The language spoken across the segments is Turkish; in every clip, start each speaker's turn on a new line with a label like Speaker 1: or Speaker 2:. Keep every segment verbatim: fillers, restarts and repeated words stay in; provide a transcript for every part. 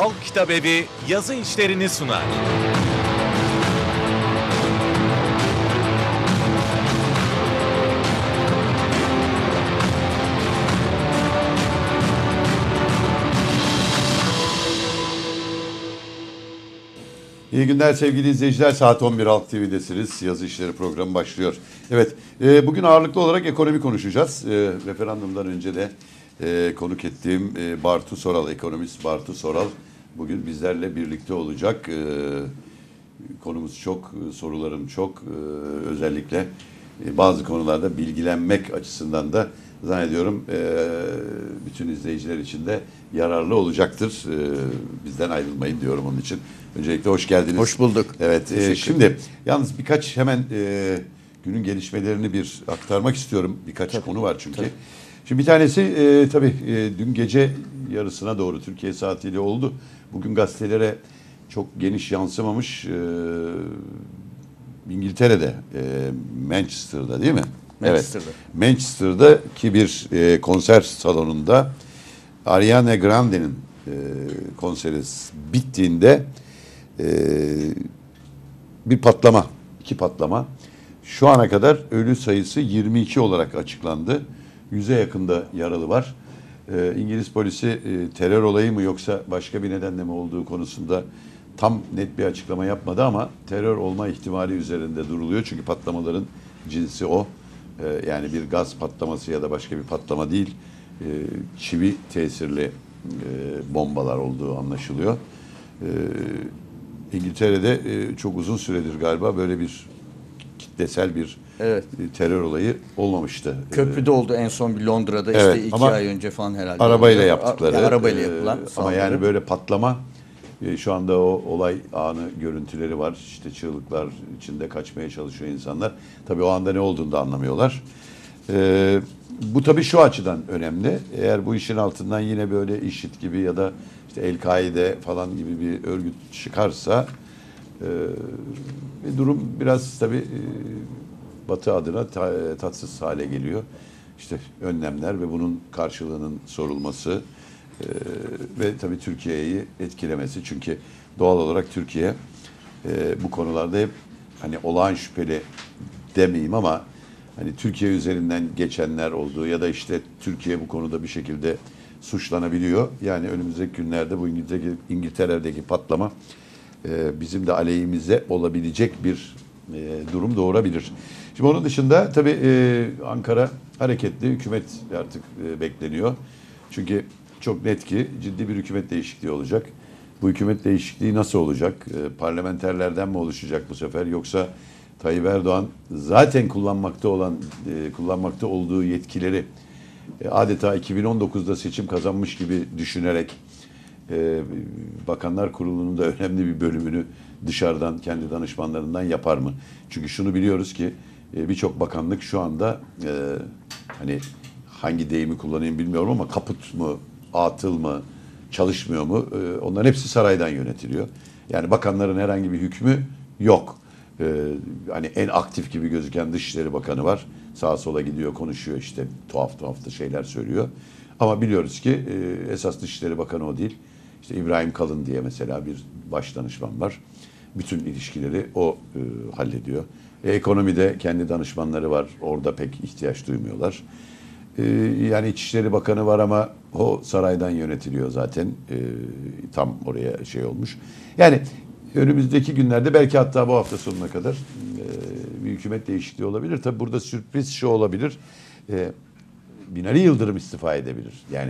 Speaker 1: Halk Kitabevi yazı işlerini sunar.
Speaker 2: İyi günler sevgili izleyiciler. Saat on bir Halk T V'desiniz. Yazı İşleri programı başlıyor. Evet, e, bugün ağırlıklı olarak ekonomi konuşacağız. E, referandumdan önce de e, konuk ettiğim e, Bartu Soral, ekonomist Bartu Soral bugün bizlerle birlikte olacak. E, konumuz çok, sorularım çok. E, özellikle e, bazı konularda bilgilenmek açısından da zannediyorum e, bütün izleyiciler için de yararlı olacaktır. E, bizden ayrılmayın diyorum onun için. Öncelikle hoş geldiniz.
Speaker 3: Hoş bulduk.
Speaker 2: Evet. E, şimdi yalnız birkaç hemen e, günün gelişmelerini bir aktarmak istiyorum. Birkaç tabii, konu var çünkü. Tabii. Şimdi bir tanesi e, tabii e, dün gece yarısına doğru Türkiye saatiyle oldu. Bugün gazetelere çok geniş yansımamış. E, İngiltere'de, e, Manchester'da değil mi?
Speaker 3: Manchester'da.
Speaker 2: Evet. Manchester'daki bir e, konser salonunda Ariana Grande'nin e, konseri bittiğinde e, bir patlama, iki patlama. Şu ana kadar ölü sayısı yirmi iki olarak açıklandı. Yüze yakında yaralı var. E, İngiliz polisi e, terör olayı mı yoksa başka bir nedenle mi olduğu konusunda tam net bir açıklama yapmadı ama terör olma ihtimali üzerinde duruluyor. Çünkü patlamaların cinsi o. E, yani bir gaz patlaması ya da başka bir patlama değil. E, çivi tesirli e, bombalar olduğu anlaşılıyor. E, İngiltere'de e, çok uzun süredir galiba böyle bir kitlesel bir
Speaker 3: evet.
Speaker 2: e, terör olayı olmamıştı.
Speaker 3: Köprüde oldu en son bir Londra'da
Speaker 2: evet,
Speaker 3: işte iki ay önce falan herhalde.
Speaker 2: Arabayla
Speaker 3: oldu.
Speaker 2: yaptıkları.
Speaker 3: A- arabayla yapılan.
Speaker 2: E, ama yani böyle patlama e, şu anda o olay anı görüntüleri var. İşte çığlıklar içinde kaçmaya çalışıyor insanlar. Tabii o anda ne olduğunu da anlamıyorlar. E, bu tabii şu açıdan önemli. Eğer bu işin altından yine böyle IŞİD gibi ya da işte El-Kaide falan gibi bir örgüt çıkarsa e, bir durum biraz tabii e, Batı adına ta, tatsız hale geliyor. İşte önlemler ve bunun karşılığının sorulması e, ve tabii Türkiye'yi etkilemesi. Çünkü doğal olarak Türkiye e, bu konularda hep hani olağan şüpheli demeyeyim ama hani Türkiye üzerinden geçenler olduğu ya da işte Türkiye bu konuda bir şekilde suçlanabiliyor. Yani önümüzdeki günlerde bu İngiltere, İngiltere'deki patlama e, bizim de aleyhimize olabilecek bir e, durum doğurabilir. Şimdi onun dışında tabii e, Ankara hareketli, hükümet artık e, bekleniyor. Çünkü çok net ki ciddi bir hükümet değişikliği olacak. Bu hükümet değişikliği nasıl olacak? E, parlamenterlerden mi oluşacak bu sefer yoksa Tayyip Erdoğan zaten kullanmakta olan e, kullanmakta olduğu yetkileri e, adeta iki bin on dokuzda seçim kazanmış gibi düşünerek e, Bakanlar Kurulu'nun da önemli bir bölümünü dışarıdan kendi danışmanlarından yapar mı? Çünkü şunu biliyoruz ki e, birçok bakanlık şu anda e, hani hangi deyimi kullanayım bilmiyorum ama kaput mu, atıl mı, çalışmıyor mu? E, onların hepsi saraydan yönetiliyor. Yani bakanların herhangi bir hükmü yok. Ee, hani en aktif gibi gözüken Dışişleri Bakanı var. Sağa sola gidiyor, konuşuyor işte tuhaf tuhaf da şeyler söylüyor. Ama biliyoruz ki e, esas Dışişleri Bakanı o değil. İşte İbrahim Kalın diye mesela bir baş danışman var. Bütün ilişkileri o e, hallediyor. E, ekonomide kendi danışmanları var. Orada pek ihtiyaç duymuyorlar. E, yani İçişleri Bakanı var ama o saraydan yönetiliyor zaten. E, tam oraya şey olmuş. Yani önümüzdeki günlerde belki hatta bu hafta sonuna kadar e, bir hükümet değişikliği olabilir. Tabi burada sürpriz şu olabilir. E, Binali Yıldırım istifa edebilir. Yani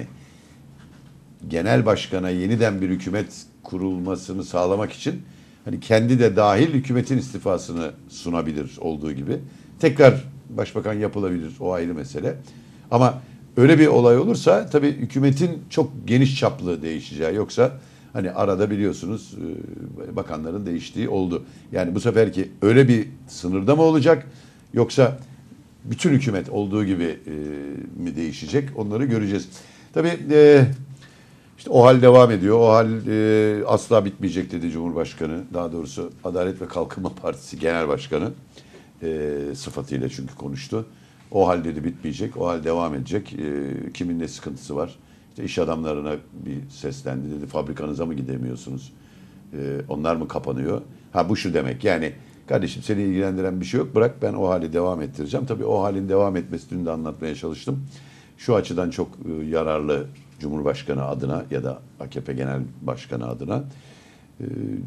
Speaker 2: genel başkana yeniden bir hükümet kurulmasını sağlamak için hani kendi de dahil hükümetin istifasını sunabilir olduğu gibi. Tekrar başbakan yapılabilir, o ayrı mesele. Ama öyle bir olay olursa tabii hükümetin çok geniş çaplı değişeceği, yoksa hani arada biliyorsunuz bakanların değiştiği oldu. Yani bu seferki öyle bir sınırda mı olacak yoksa bütün hükümet olduğu gibi mi değişecek, onları göreceğiz. Tabii işte o hal devam ediyor. O hal asla bitmeyecek dedi Cumhurbaşkanı. Daha doğrusu Adalet ve Kalkınma Partisi Genel Başkanı sıfatıyla çünkü konuştu. O hal dedi bitmeyecek. O hal devam edecek. Kimin ne sıkıntısı var? İşte iş adamlarına bir seslendi, dedi fabrikanıza mı gidemiyorsunuz? Ee, onlar mı kapanıyor? Ha bu şu demek yani, kardeşim seni ilgilendiren bir şey yok, bırak ben o hali devam ettireceğim. Tabii o halin devam etmesi, dün de anlatmaya çalıştım. Şu açıdan çok e, yararlı Cumhurbaşkanı adına ya da A K P Genel Başkanı adına. E,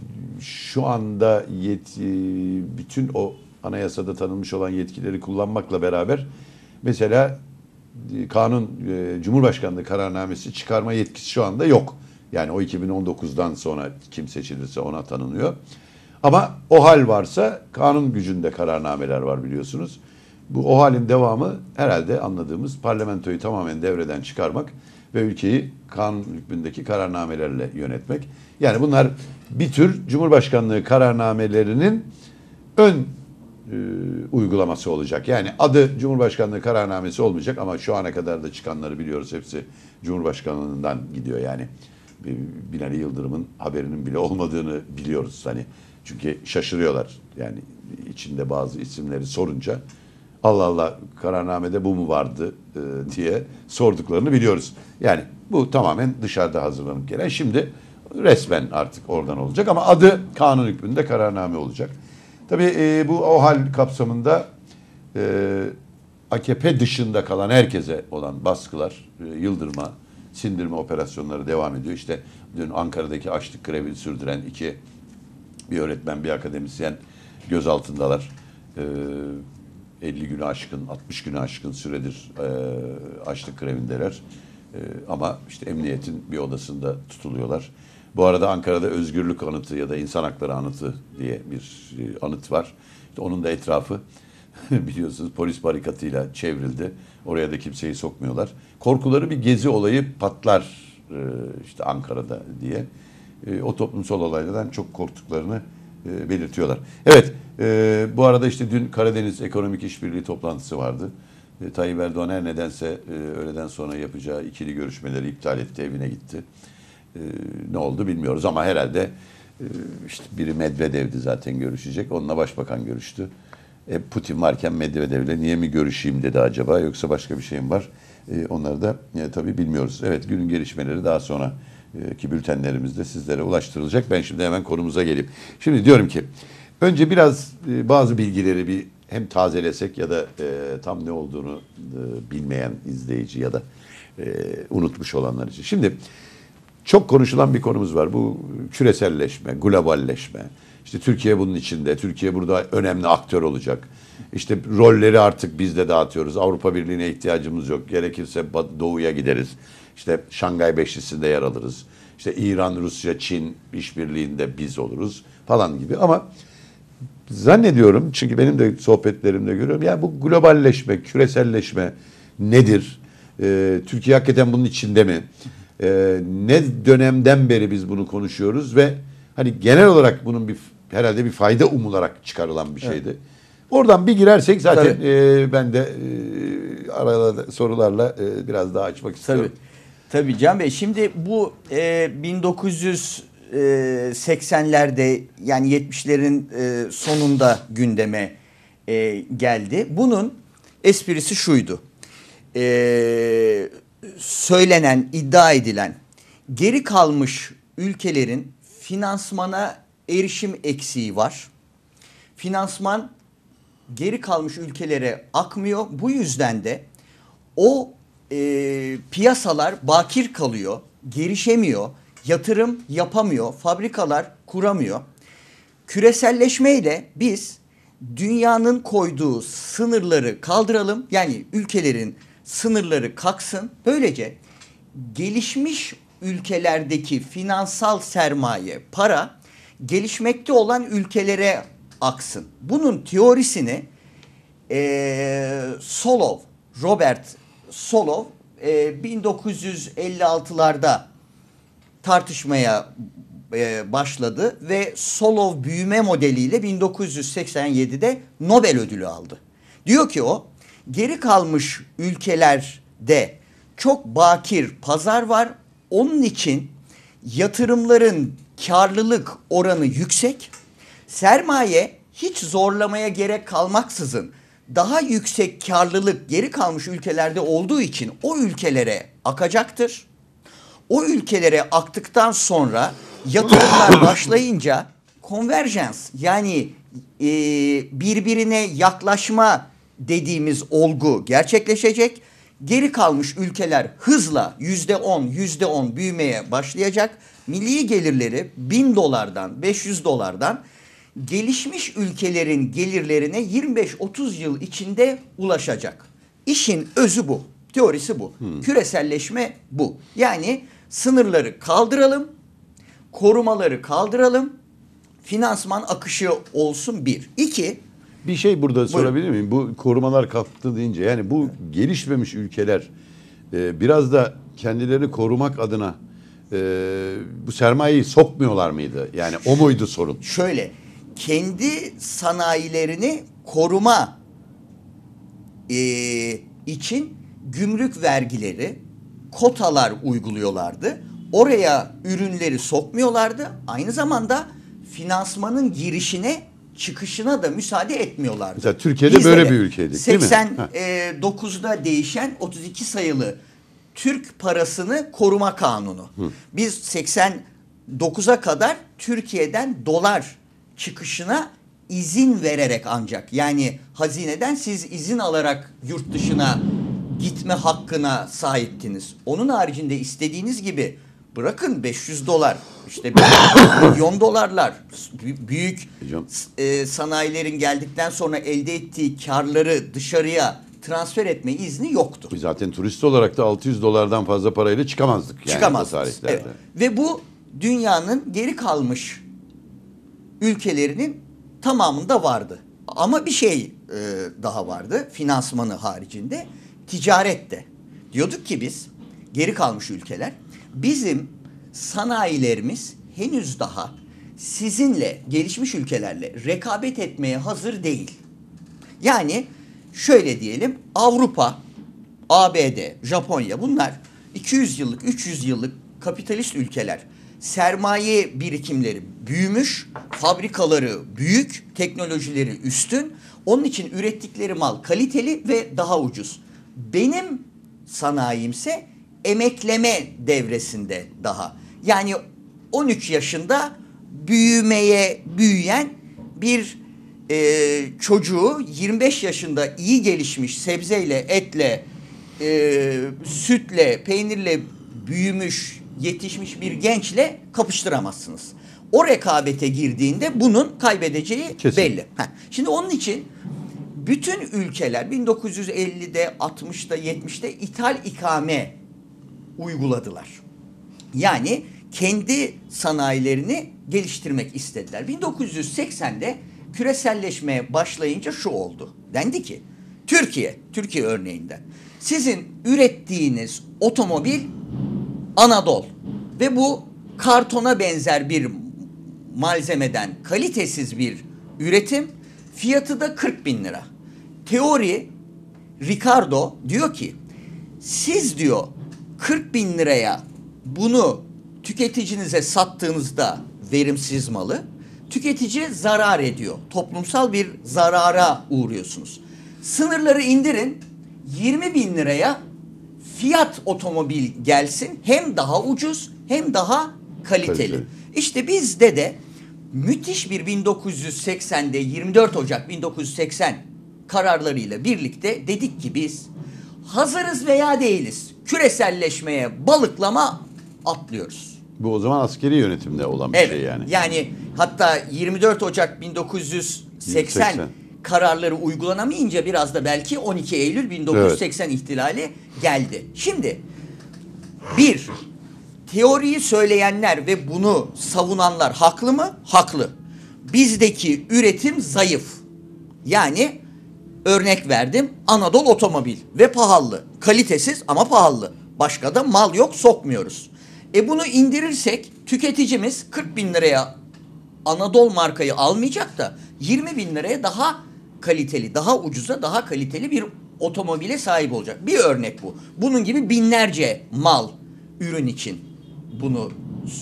Speaker 2: şu anda yetki, bütün o anayasada tanınmış olan yetkileri kullanmakla beraber mesela e, kanun, e, Cumhurbaşkanlığı kararnamesi çıkarma yetkisi şu anda yok. Yani o iki bin on dokuzdan sonra kim seçilirse ona tanınıyor. Ama o hal varsa kanun gücünde kararnameler var biliyorsunuz. Bu o halin devamı herhalde anladığımız parlamentoyu tamamen devreden çıkarmak ve ülkeyi kanun hükmündeki kararnamelerle yönetmek. Yani bunlar bir tür Cumhurbaşkanlığı kararnamelerinin ön e, uygulaması olacak. Yani adı Cumhurbaşkanlığı kararnamesi olmayacak ama şu ana kadar da çıkanları biliyoruz, hepsi Cumhurbaşkanlığından gidiyor yani. Binali Yıldırım'ın haberinin bile olmadığını biliyoruz hani. Çünkü şaşırıyorlar yani, içinde bazı isimleri sorunca Allah Allah kararnamede bu mu vardı e, diye sorduklarını biliyoruz. Yani bu tamamen dışarıda hazırlanıp gelen, şimdi resmen artık oradan olacak ama adı kanun hükmünde kararname olacak. Tabii e, bu o hal kapsamında e, A K P dışında kalan herkese olan baskılar, e, yıldırma, sindirme operasyonları devam ediyor. İşte dün Ankara'daki açlık grevini sürdüren iki bir öğretmen, bir akademisyen gözaltındalar. Ee, elli günü aşkın, altmış günü aşkın süredir e, açlık grevindeler. E, ama işte emniyetin bir odasında tutuluyorlar. Bu arada Ankara'da Özgürlük Anıtı ya da İnsan Hakları Anıtı diye bir e, anıt var. İşte onun da etrafı biliyorsunuz polis barikatıyla çevrildi. Oraya da kimseyi sokmuyorlar. Korkuları bir gezi olayı patlar e, işte Ankara'da diye. E, o toplumsal olaylardan çok korktuklarını e, belirtiyorlar. Evet, e, bu arada işte dün Karadeniz Ekonomik İşbirliği toplantısı vardı. E, Tayyip Erdoğan her nedense e, öğleden sonra yapacağı ikili görüşmeleri iptal etti, evine gitti. E, ne oldu bilmiyoruz ama herhalde e, işte biri Medvedev'di zaten görüşecek. Onunla başbakan görüştü. E, Putin varken Medvedev'le niye mi görüşeyim dedi acaba, yoksa başka bir şey mi var? E, onları da e, tabii bilmiyoruz. Evet, günün gelişmeleri daha sonra ki bültenlerimizde sizlere ulaştırılacak. Ben şimdi hemen konumuza geleyim. Şimdi diyorum ki önce biraz bazı bilgileri bir hem tazelesek ya da e, tam ne olduğunu e, bilmeyen izleyici ya da e, unutmuş olanlar için. Şimdi çok konuşulan bir konumuz var. Bu küreselleşme, globalleşme. İşte Türkiye bunun içinde. Türkiye burada önemli aktör olacak. İşte rolleri artık biz de dağıtıyoruz. Avrupa Birliği'ne ihtiyacımız yok. Gerekirse Doğu'ya gideriz. İşte Şangay Beşlisi'nde yer alırız. İşte İran, Rusya, Çin işbirliğinde biz oluruz falan gibi. Ama zannediyorum, çünkü benim de sohbetlerimde görüyorum. Yani bu globalleşme, küreselleşme nedir? Ee, Türkiye hakikaten bunun içinde mi? Ee, ne dönemden beri biz bunu konuşuyoruz ve hani genel olarak bunun bir herhalde bir fayda umularak çıkarılan bir şeydi. Evet. Oradan bir girersek zaten e, ben de e, arada sorularla e, biraz daha açmak istiyorum.
Speaker 3: Tabii. Tabii Can Bey, şimdi bu e, bin dokuz yüz seksenlerde yani yetmişlerin e, sonunda gündeme e, geldi. Bunun esprisi şuydu. E, söylenen, iddia edilen geri kalmış ülkelerin finansmana erişim eksiği var. Finansman geri kalmış ülkelere akmıyor. Bu yüzden de o e, piyasalar bakir kalıyor, gelişemiyor, yatırım yapamıyor, fabrikalar kuramıyor. Küreselleşmeyle biz dünyanın koyduğu sınırları kaldıralım. Yani ülkelerin sınırları kalksın. Böylece gelişmiş ülkelerdeki finansal sermaye, para gelişmekte olan ülkelere aksın. Bunun teorisini e, Solov, Robert Solov e, bin dokuz yüz elli altılarda tartışmaya e, başladı ve Solov büyüme modeliyle bin dokuz yüz seksen yedide Nobel ödülü aldı. Diyor ki o, geri kalmış ülkelerde çok bakir pazar var. Onun için yatırımların karlılık oranı yüksek. Sermaye hiç zorlamaya gerek kalmaksızın daha yüksek karlılık geri kalmış ülkelerde olduğu için o ülkelere akacaktır. O ülkelere aktıktan sonra yatırımlar başlayınca konverjans yani e, birbirine yaklaşma dediğimiz olgu gerçekleşecek. Geri kalmış ülkeler hızla yüzde on, yüzde on büyümeye başlayacak. Milli gelirleri bin dolardan, beş yüz dolardan gelişmiş ülkelerin gelirlerine yirmi beş otuz yıl içinde ulaşacak. İşin özü bu. Teorisi bu. Hmm. Küreselleşme bu. Yani sınırları kaldıralım, korumaları kaldıralım, finansman akışı olsun bir. İki,
Speaker 2: bir şey burada sorabilir
Speaker 3: buyurun.
Speaker 2: miyim? Bu korumalar kalktı deyince yani bu gelişmemiş ülkeler e, biraz da kendilerini korumak adına e, bu sermayeyi sokmuyorlar mıydı? Yani o muydu sorun?
Speaker 3: Şöyle, kendi sanayilerini koruma e, için gümrük vergileri, kotalar uyguluyorlardı. Oraya ürünleri sokmuyorlardı. Aynı zamanda finansmanın girişine, çıkışına da müsaade etmiyorlardı.
Speaker 2: Mesela Türkiye'de
Speaker 3: Bizde
Speaker 2: böyle
Speaker 3: de
Speaker 2: bir ülkeydik değil mi?
Speaker 3: seksen dokuzda değişen otuz iki sayılı Türk parasını koruma kanunu. Hı. Biz seksen dokuza kadar Türkiye'den dolar çıkışına izin vererek ancak yani hazineden siz izin alarak yurt dışına gitme hakkına sahiptiniz. Onun haricinde istediğiniz gibi bırakın beş yüz dolar işte milyon dolarlar büyük e, sanayilerin geldikten sonra elde ettiği karları dışarıya transfer etme izni yoktu.
Speaker 2: Zaten turist olarak da altı yüz dolardan fazla parayla çıkamazdık. Yani
Speaker 3: Çıkamazdık. Evet. Ve bu dünyanın geri kalmış ülkelerinin tamamında vardı. Ama bir şey e, daha vardı finansmanı haricinde ticarette. Diyorduk ki biz geri kalmış ülkeler bizim sanayilerimiz henüz daha sizinle gelişmiş ülkelerle rekabet etmeye hazır değil. Yani şöyle diyelim Avrupa, A B D, Japonya bunlar iki yüz yıllık, üç yüz yıllık kapitalist ülkeler. Sermaye birikimleri büyümüş, fabrikaları büyük, teknolojileri üstün. Onun için ürettikleri mal kaliteli ve daha ucuz. Benim sanayimse emekleme devresinde daha. Yani on üç yaşında büyümeye büyüyen bir e, çocuğu yirmi beş yaşında iyi gelişmiş sebzeyle, etle, e, sütle, peynirle büyümüş, yetişmiş bir gençle kapıştıramazsınız. O rekabete girdiğinde bunun kaybedeceği
Speaker 2: Kesin.
Speaker 3: belli. Heh. Şimdi onun için bütün ülkeler bin dokuz yüz ellide, altmışta, yetmişte ithal ikame uyguladılar. Yani kendi sanayilerini geliştirmek istediler. bin dokuz yüz seksende küreselleşmeye başlayınca şu oldu. Dendi ki Türkiye, Türkiye örneğinden sizin ürettiğiniz otomobil Anadolu ve bu kartona benzer bir malzemeden kalitesiz bir üretim, fiyatı da kırk bin lira. Teori Ricardo diyor ki siz diyor kırk bin liraya bunu tüketicinize sattığınızda verimsiz malı tüketici zarar ediyor. Toplumsal bir zarara uğruyorsunuz. Sınırları indirin yirmi bin liraya fiyat otomobil gelsin hem daha ucuz hem daha kaliteli. Kaliteli. İşte bizde de müthiş bir bin dokuz yüz seksende yirmi dört Ocak bin dokuz yüz seksen kararlarıyla birlikte dedik ki biz hazırız veya değiliz küreselleşmeye balıklama atlıyoruz.
Speaker 2: Bu o zaman askeri yönetimde olan bir
Speaker 3: evet,
Speaker 2: şey yani.
Speaker 3: Yani hatta yirmi dört Ocak bin dokuz yüz seksen kararları uygulanamayınca biraz da belki on iki Eylül bin dokuz yüz seksen evet. ihtilali geldi. Şimdi bir, teoriyi söyleyenler ve bunu savunanlar haklı mı? Haklı. Bizdeki üretim zayıf. Yani örnek verdim Anadolu otomobil ve pahalı. Kalitesiz ama pahalı. Başka da mal yok sokmuyoruz. E bunu indirirsek tüketicimiz kırk bin liraya Anadolu markayı almayacak da yirmi bin liraya daha kaliteli, daha ucuza, daha kaliteli bir otomobile sahip olacak. Bir örnek bu. Bunun gibi binlerce mal, ürün için bunu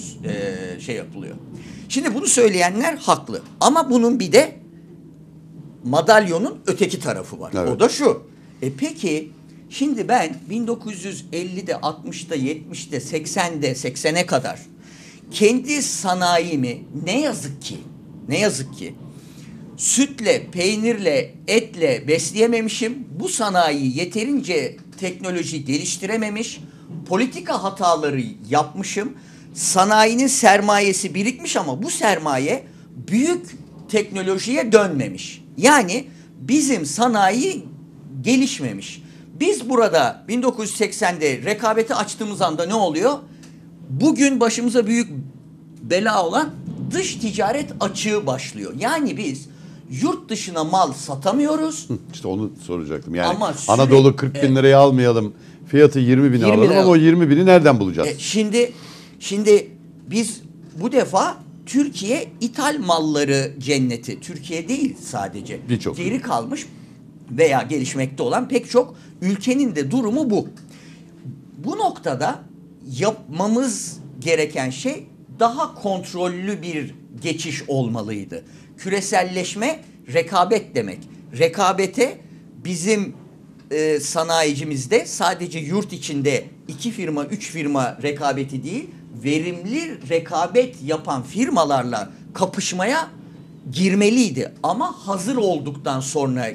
Speaker 3: e, şey yapılıyor. Şimdi bunu söyleyenler haklı. Ama bunun bir de madalyonun öteki tarafı var. Evet. O da şu. E peki Şimdi ben bin dokuz yüz ellide, altmışta, yetmişte, seksende, seksene kadar kendi sanayimi ne yazık ki, ne yazık ki sütle, peynirle, etle besleyememişim. Bu sanayi yeterince teknoloji geliştirememiş. Politika hataları yapmışım. Sanayinin sermayesi birikmiş ama bu sermaye büyük teknolojiye dönmemiş. Yani bizim sanayi gelişmemiş. Biz burada bin dokuz yüz seksende rekabeti açtığımız anda ne oluyor? Bugün başımıza büyük bela olan dış ticaret açığı başlıyor. Yani biz yurt dışına mal satamıyoruz.
Speaker 2: İşte onu soracaktım. Yani
Speaker 3: Ama sürekli-
Speaker 2: Anadolu kırk bin liraya almayalım. Fiyatı yirmi bine
Speaker 3: yirmi
Speaker 2: alalım
Speaker 3: lira.
Speaker 2: ama o yirmi bini nereden bulacağız?
Speaker 3: E, şimdi şimdi biz bu defa Türkiye ithal malları cenneti. Türkiye değil sadece.
Speaker 2: Birçok
Speaker 3: Geri kalmış veya gelişmekte olan pek çok ülkenin de durumu bu. Bu noktada yapmamız gereken şey daha kontrollü bir geçiş olmalıydı. Küreselleşme rekabet demek. Rekabete bizim e, sanayicimizde sadece yurt içinde iki firma, üç firma rekabeti değil, verimli rekabet yapan firmalarla kapışmaya girmeliydi. Ama hazır olduktan sonra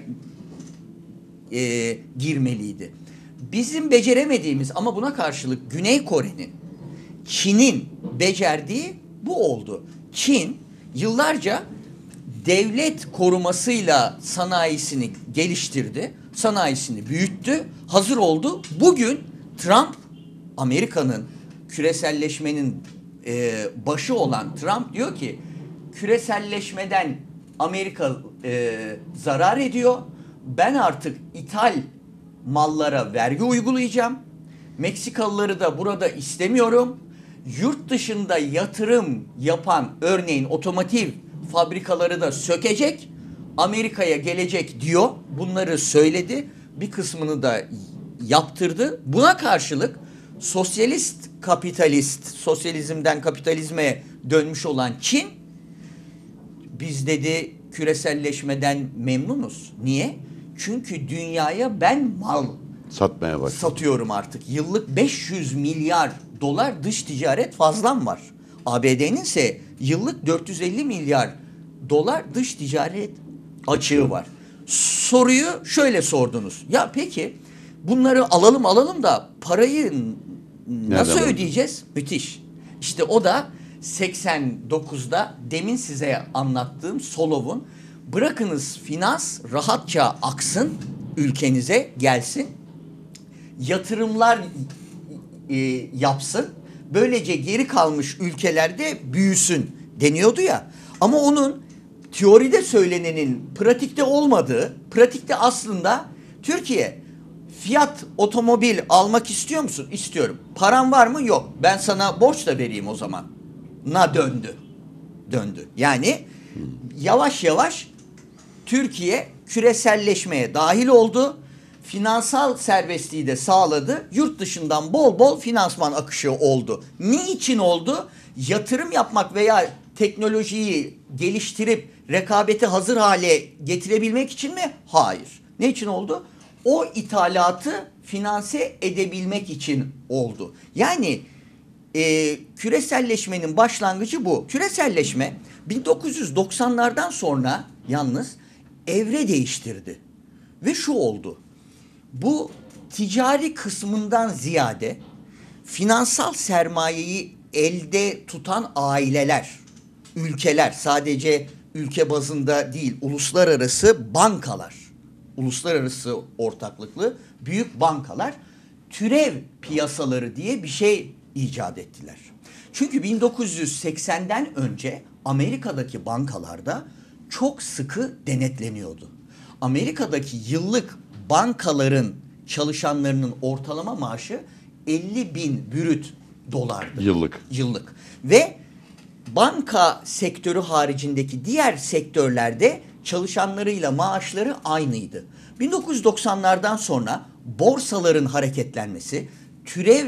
Speaker 3: e, girmeliydi. Bizim beceremediğimiz ama buna karşılık Güney Kore'nin, Çin'in becerdiği bu oldu. Çin yıllarca devlet korumasıyla sanayisini geliştirdi, sanayisini büyüttü, hazır oldu. Bugün Trump, Amerika'nın küreselleşmenin e, başı olan Trump diyor ki küreselleşmeden Amerika e, zarar ediyor. Ben artık ithal mallara vergi uygulayacağım. Meksikalıları da burada istemiyorum. Yurt dışında yatırım yapan örneğin otomotiv fabrikaları da sökecek. Amerika'ya gelecek diyor. Bunları söyledi. Bir kısmını da yaptırdı. Buna karşılık sosyalist kapitalist, sosyalizmden kapitalizme dönmüş olan Çin, biz dedi küreselleşmeden memnunuz. Niye? Çünkü dünyaya ben mal
Speaker 2: Satmaya başladı.
Speaker 3: satıyorum artık. Yıllık beş yüz milyar dolar dış ticaret fazlam var. A B D'nin ise yıllık dört yüz elli milyar dolar dış ticaret açığı var. Soruyu şöyle sordunuz. Ya peki bunları alalım alalım da parayı nasıl
Speaker 2: Nereden
Speaker 3: ödeyeceğiz? Müthiş. İşte o da seksen dokuzda demin size anlattığım Solov'un bırakınız finans rahatça aksın, ülkenize gelsin, yatırımlar e, yapsın, böylece geri kalmış ülkelerde büyüsün deniyordu ya. Ama onun teoride söylenenin pratikte olmadığı, pratikte aslında Türkiye Fiat otomobil almak istiyor musun? İstiyorum. Paran var mı? Yok. Ben sana borç da vereyim o zaman. Na döndü. Döndü. Yani yavaş yavaş Türkiye küreselleşmeye dahil oldu. Finansal serbestliği de sağladı. Yurt dışından bol bol finansman akışı oldu. Niçin oldu? Yatırım yapmak veya teknolojiyi geliştirip rekabeti hazır hale getirebilmek için mi? Hayır. Ne için oldu? O ithalatı finanse edebilmek için oldu. Yani e, küreselleşmenin başlangıcı bu. Küreselleşme bin dokuz yüz doksanlardan sonra yalnız evre değiştirdi. Ve şu oldu. Bu ticari kısmından ziyade finansal sermayeyi elde tutan aileler, ülkeler, sadece ülke bazında değil, uluslararası bankalar, uluslararası ortaklıklı büyük bankalar türev piyasaları diye bir şey icat ettiler. Çünkü bin dokuz yüz seksenden önce Amerika'daki bankalarda çok sıkı denetleniyordu. Amerika'daki yıllık bankaların çalışanlarının ortalama maaşı elli bin brüt dolardı.
Speaker 2: Yıllık.
Speaker 3: Yıllık. Ve banka sektörü haricindeki diğer sektörlerde çalışanlarıyla maaşları aynıydı. bin dokuz yüz doksanlardan sonra borsaların hareketlenmesi, türev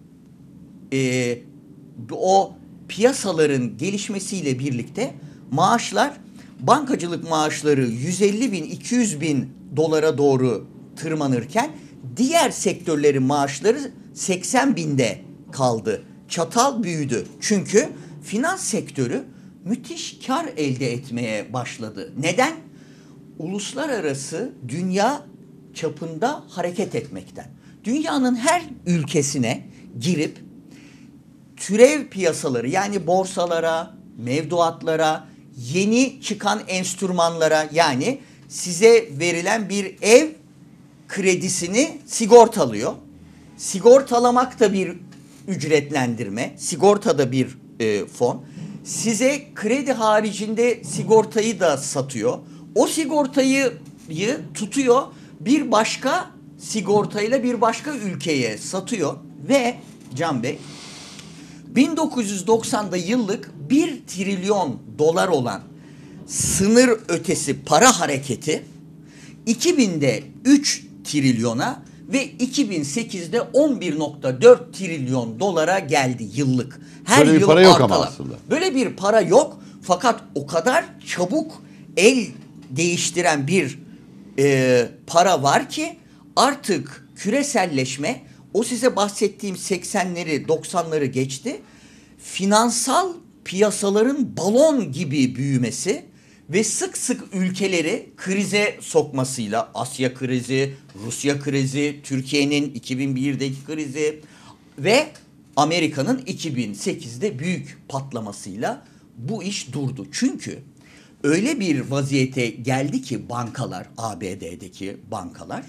Speaker 3: e, o piyasaların gelişmesiyle birlikte maaşlar, bankacılık maaşları yüz elli bin iki yüz bin dolara doğru tırmanırken Diğer sektörlerin maaşları seksen binde kaldı. Çatal büyüdü. Çünkü finans sektörü müthiş kar elde etmeye başladı. Neden? Uluslararası dünya çapında hareket etmekten. Dünyanın her ülkesine girip türev piyasaları, yani borsalara, mevduatlara, yeni çıkan enstrümanlara, yani size verilen bir ev kredisini sigortalıyor. Sigortalamak da bir ücretlendirme, sigorta da bir e, fon. Size kredi haricinde sigortayı da satıyor. O sigortayı tutuyor, bir başka sigortayla bir başka ülkeye satıyor ve Can Bey, bin dokuz yüz doksanda yıllık bir trilyon dolar olan sınır ötesi para hareketi iki binde üç trilyona ve iki bin sekizde on bir nokta dört trilyon dolara geldi yıllık. Her
Speaker 2: Böyle bir
Speaker 3: yıl
Speaker 2: para yok ama
Speaker 3: artalar.
Speaker 2: aslında.
Speaker 3: Böyle bir para yok, fakat o kadar çabuk el değiştiren bir e, para var ki artık küreselleşme, o size bahsettiğim seksenleri doksanları geçti. Finansal piyasaların balon gibi büyümesi ve sık sık ülkeleri krize sokmasıyla, Asya krizi, Rusya krizi, Türkiye'nin iki bin birdeki krizi ve Amerika'nın iki bin sekizde büyük patlamasıyla bu iş durdu. Çünkü öyle bir vaziyete geldi ki bankalar, A B D'deki bankalar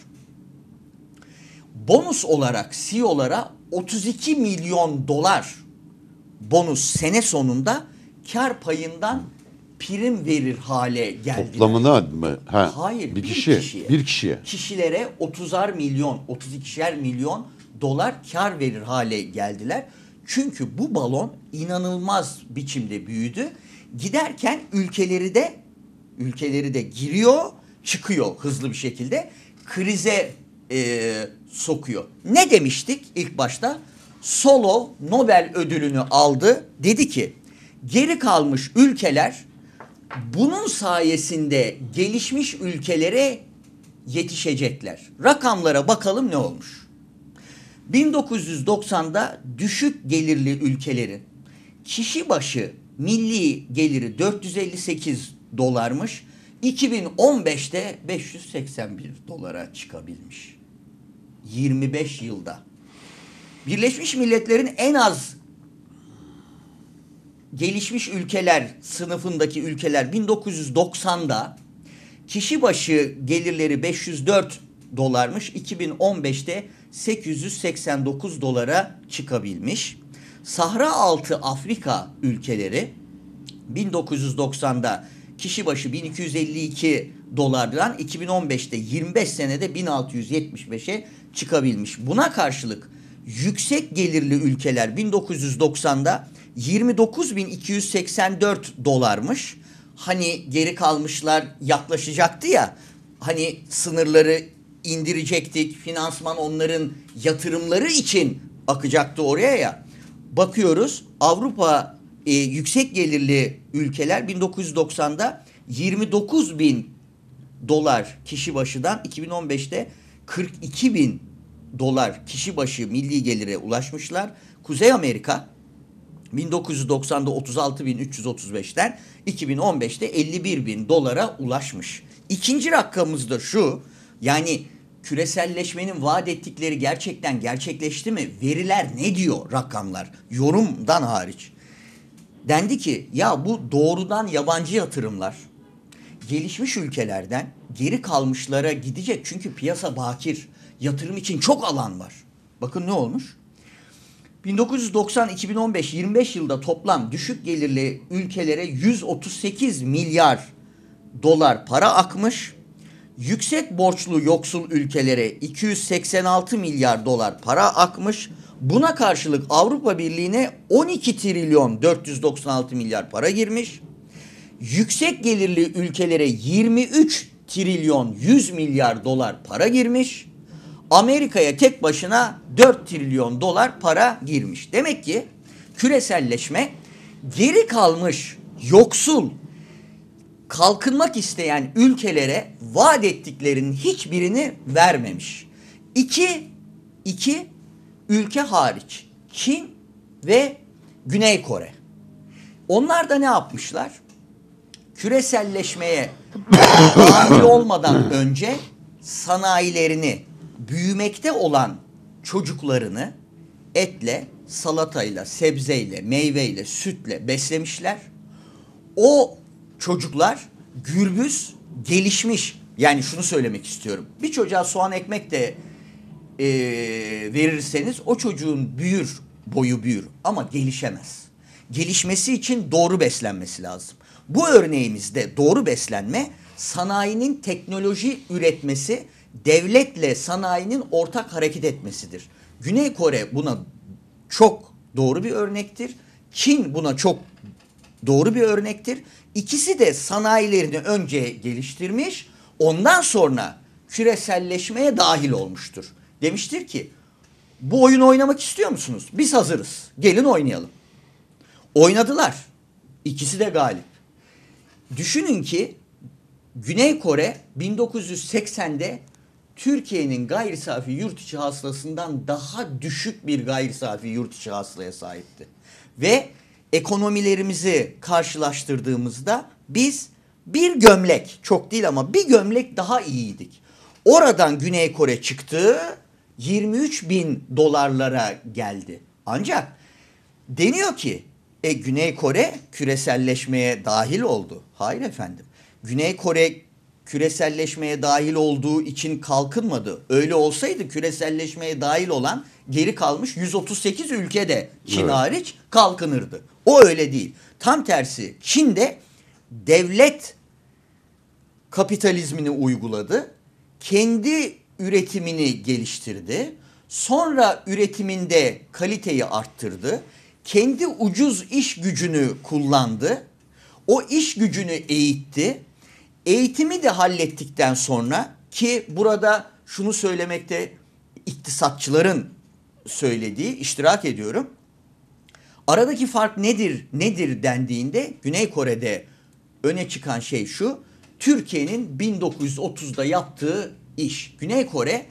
Speaker 3: bonus olarak C E O'lara otuz iki milyon dolar bonus sene sonunda kar payından prim verir hale geldi.
Speaker 2: Toplamına mı? Ha,
Speaker 3: Hayır,
Speaker 2: bir
Speaker 3: bir
Speaker 2: kişi,
Speaker 3: kişiye.
Speaker 2: bir kişiye.
Speaker 3: Kişilere otuzar milyon, otuz ikişer milyon dolar kar verir hale geldiler. Çünkü bu balon inanılmaz biçimde büyüdü. Giderken ülkeleri de ülkeleri de giriyor, çıkıyor hızlı bir şekilde. Krize e, sokuyor. Ne demiştik ilk başta? Solow Nobel ödülünü aldı. Dedi ki geri kalmış ülkeler bunun sayesinde gelişmiş ülkelere yetişecekler. Rakamlara bakalım ne olmuş. bin dokuz yüz doksanda düşük gelirli ülkelerin kişi başı milli geliri dört yüz elli sekiz dolarmış. iki bin on beşte beş yüz seksen bir dolara çıkabilmiş. yirmi beş yılda. Birleşmiş Milletler'in en az gelişmiş ülkeler sınıfındaki ülkeler bin dokuz yüz doksanda kişi başı gelirleri beş yüz dört dolarmış. iki bin on beşte sekiz yüz seksen dokuz dolara çıkabilmiş. Sahra altı Afrika ülkeleri bin dokuz yüz doksanda kişi başı bin iki yüz elli iki dolardan iki bin on beşte yirmi beş senede bin altı yüz yetmiş beşe çıkabilmiş. Buna karşılık yüksek gelirli ülkeler bin dokuz yüz doksanda yirmi dokuz bin iki yüz seksen dört dolarmış. Hani geri kalmışlar yaklaşacaktı ya, hani sınırları indirecektik, finansman onların yatırımları için akacaktı oraya ya. Bakıyoruz Avrupa e, yüksek gelirli ülkeler bin dokuz yüz doksanda yirmi dokuz bin dolar kişi başıdan iki bin on beşte kırk iki bin dolar kişi başı milli gelire ulaşmışlar. Kuzey Amerika bin dokuz yüz doksanda otuz altı bin üç yüz otuz beşten iki bin on beşte elli bir bin dolara ulaşmış. İkinci rakamımız da şu, yani küreselleşmenin vaat ettikleri gerçekten gerçekleşti mi? Veriler ne diyor, rakamlar? Yorumdan hariç. Dendi ki ya bu doğrudan yabancı yatırımlar gelişmiş ülkelerden geri kalmışlara gidecek. Çünkü piyasa bakir. Yatırım için çok alan var. Bakın ne olmuş? bin dokuz yüz doksan iki bin on beş yirmi beş yılda toplam düşük gelirli ülkelere yüz otuz sekiz milyar dolar para akmış. Yüksek borçlu yoksul ülkelere iki yüz seksen altı milyar dolar para akmış. Buna karşılık Avrupa Birliği'ne on iki trilyon dört yüz doksan altı milyar para girmiş. Yüksek gelirli ülkelere yirmi üç trilyon yüz milyar dolar para girmiş. Amerika'ya tek başına dört trilyon dolar para girmiş. Demek ki küreselleşme geri kalmış, yoksul, kalkınmak isteyen ülkelere vaat ettiklerinin hiçbirini vermemiş. İki, iki ülke hariç Çin ve Güney Kore. Onlar da ne yapmışlar? Küreselleşmeye dahil olmadan önce sanayilerini, büyümekte olan çocuklarını etle, salatayla, sebzeyle, meyveyle, sütle beslemişler. O çocuklar gürbüz, gelişmiş. Yani şunu söylemek istiyorum. Bir çocuğa soğan ekmek de e, verirseniz o çocuğun büyür, boyu büyür ama gelişemez. Gelişmesi için doğru beslenmesi lazım. Bu örneğimizde doğru beslenme sanayinin teknoloji üretmesi, devletle sanayinin ortak hareket etmesidir. Güney Kore buna çok doğru bir örnektir. Çin buna çok doğru bir örnektir. İkisi de sanayilerini önce geliştirmiş, ondan sonra küreselleşmeye dahil olmuştur. Demiştir ki, bu oyunu oynamak istiyor musunuz? Biz hazırız. Gelin oynayalım. Oynadılar. İkisi de galip. Düşünün ki Güney Kore bin dokuz yüz seksende Türkiye'nin gayri safi yurt içi hasılasından daha düşük bir gayri safi yurt içi hasılaya sahipti. Ve ekonomilerimizi karşılaştırdığımızda biz bir gömlek, çok değil ama bir gömlek daha iyiydik. Oradan Güney Kore çıktı, yirmi üç bin dolarlara geldi. Ancak deniyor ki e, Güney Kore küreselleşmeye dahil oldu. Hayır efendim. Güney Kore küreselleşmeye dahil olduğu için kalkınmadı. Öyle olsaydı küreselleşmeye dahil olan geri kalmış yüz otuz sekiz ülkede Çin
Speaker 2: Evet.
Speaker 3: hariç kalkınırdı. O öyle değil. Tam tersi Çin'de devlet kapitalizmini uyguladı. Kendi üretimini geliştirdi. Sonra üretiminde kaliteyi arttırdı. Kendi ucuz iş gücünü kullandı. O iş gücünü eğitti. Eğitimi de hallettikten sonra, ki burada şunu söylemekte iktisatçıların söylediği, iştirak ediyorum. Aradaki fark nedir, nedir dendiğinde Güney Kore'de öne çıkan şey şu: Türkiye'nin bin dokuz yüz otuzda yaptığı iş. Güney Kore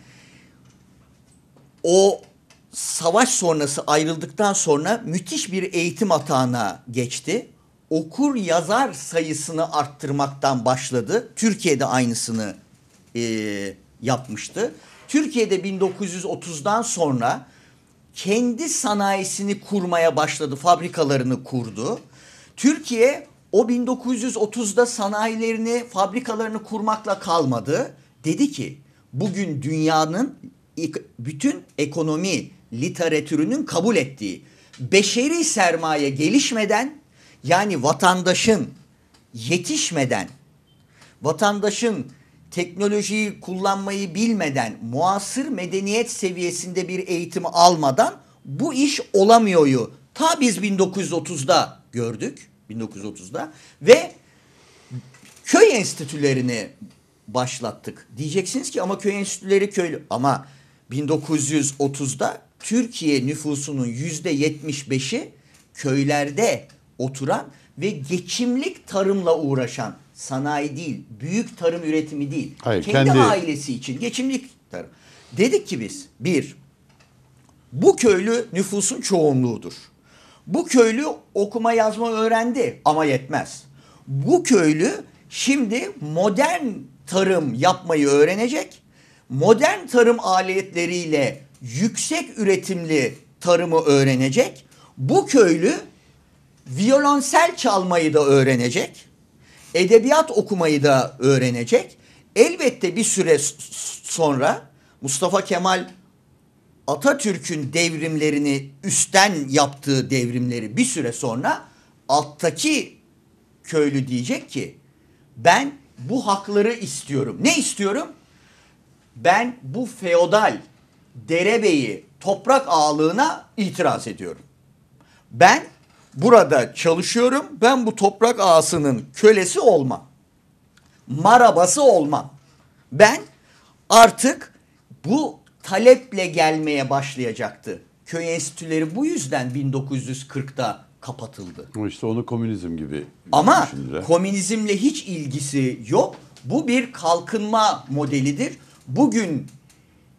Speaker 3: o savaş sonrası ayrıldıktan sonra müthiş bir eğitim atağına geçti. Okur yazar sayısını arttırmaktan başladı. Türkiye'de aynısını e, yapmıştı. Türkiye'de bin dokuz yüz otuzdan sonra kendi sanayisini kurmaya başladı, fabrikalarını kurdu. Türkiye o bin dokuz yüz otuzda sanayilerini, fabrikalarını kurmakla kalmadı. Dedi ki, bugün dünyanın bütün ekonomi literatürünün kabul ettiği beşeri sermaye gelişmeden, yani vatandaşın yetişmeden, vatandaşın teknolojiyi kullanmayı bilmeden, muasır medeniyet seviyesinde bir eğitim almadan bu iş olamıyoryu ta biz bin dokuz yüz otuzda gördük. bin dokuz yüz otuzda ve köy enstitülerini başlattık. Diyeceksiniz ki ama köy enstitüleri köylü. Ama bin dokuz yüz otuzda Türkiye nüfusunun yüzde yetmiş beşi köylerde oturan ve geçimlik tarımla uğraşan, sanayi değil, büyük tarım üretimi değil.
Speaker 2: Hayır,
Speaker 3: kendi,
Speaker 2: kendi
Speaker 3: ailesi için geçimlik tarım. Dedik ki biz, bir, bu köylü nüfusun çoğunluğudur. Bu köylü okuma yazma öğrendi ama yetmez. Bu köylü şimdi modern tarım yapmayı öğrenecek. Modern tarım aletleriyle yüksek üretimli tarımı öğrenecek. Bu köylü violonsel çalmayı da öğrenecek. Edebiyat okumayı da öğrenecek. Elbette bir süre sonra Mustafa Kemal Atatürk'ün devrimlerini, üstten yaptığı devrimleri bir süre sonra alttaki köylü diyecek ki, ben bu hakları istiyorum. Ne istiyorum? Ben bu feodal derebeyi toprak ağalığına itiraz ediyorum. Ben burada çalışıyorum. Ben bu toprak ağasının kölesi olmam. Marabası olmam. Ben artık bu taleple gelmeye başlayacaktı. Köy enstitüleri bu yüzden bin dokuz yüz kırkta kapatıldı.
Speaker 2: İşte onu komünizm gibi
Speaker 3: Ama
Speaker 2: düşündüler.
Speaker 3: komünizmle hiç ilgisi yok. Bu bir kalkınma modelidir. Bugün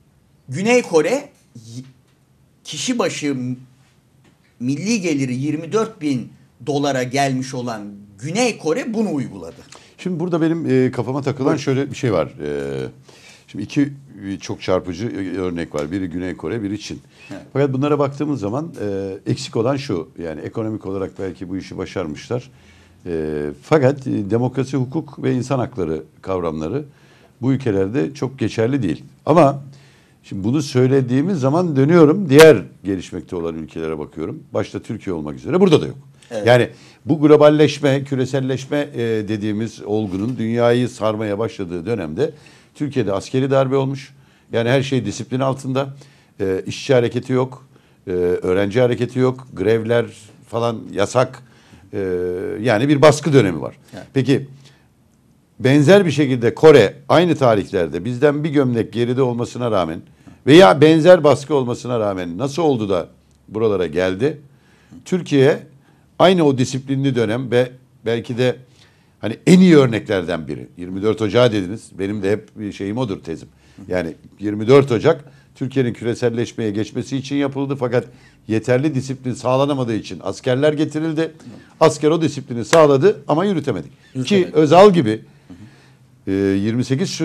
Speaker 3: Güney Kore y- kişi başı m- milli geliri yirmi dört bin dolara gelmiş olan Güney Kore bunu uyguladı.
Speaker 2: Şimdi burada benim e, kafama takılan
Speaker 3: Buyurun.
Speaker 2: şöyle bir şey var. E, şimdi iki e, çok çarpıcı e, örnek var. Biri Güney Kore, biri Çin.
Speaker 3: Evet.
Speaker 2: Fakat bunlara baktığımız zaman e, eksik olan şu. Yani ekonomik olarak belki bu işi başarmışlar. E, fakat e, demokrasi, hukuk ve insan hakları kavramları bu ülkelerde çok geçerli değil. Ama şimdi bunu söylediğimiz zaman dönüyorum diğer gelişmekte olan ülkelere bakıyorum. Başta Türkiye olmak üzere burada da yok.
Speaker 3: Evet.
Speaker 2: Yani bu globalleşme, küreselleşme e, dediğimiz olgunun dünyayı sarmaya başladığı dönemde Türkiye'de askeri darbe olmuş. Yani her şey disiplin altında. E, işçi hareketi yok, e, öğrenci hareketi yok, grevler falan yasak. E, yani bir baskı dönemi var.
Speaker 3: Evet.
Speaker 2: Peki benzer bir şekilde Kore aynı tarihlerde bizden bir gömlek geride olmasına rağmen veya benzer baskı olmasına rağmen nasıl oldu da buralara geldi? Türkiye aynı o disiplinli dönem ve belki de hani en iyi örneklerden biri. yirmi dört Ocağı dediniz. Benim de hep bir şeyim odur, tezim. Yani yirmi dört Ocak Türkiye'nin küreselleşmeye geçmesi için yapıldı fakat yeterli disiplin sağlanamadığı için askerler getirildi. Asker o disiplini sağladı ama yürütemedik.
Speaker 3: Yürütemedik.
Speaker 2: Ki Özal gibi e, yirmi sekiz şu, e,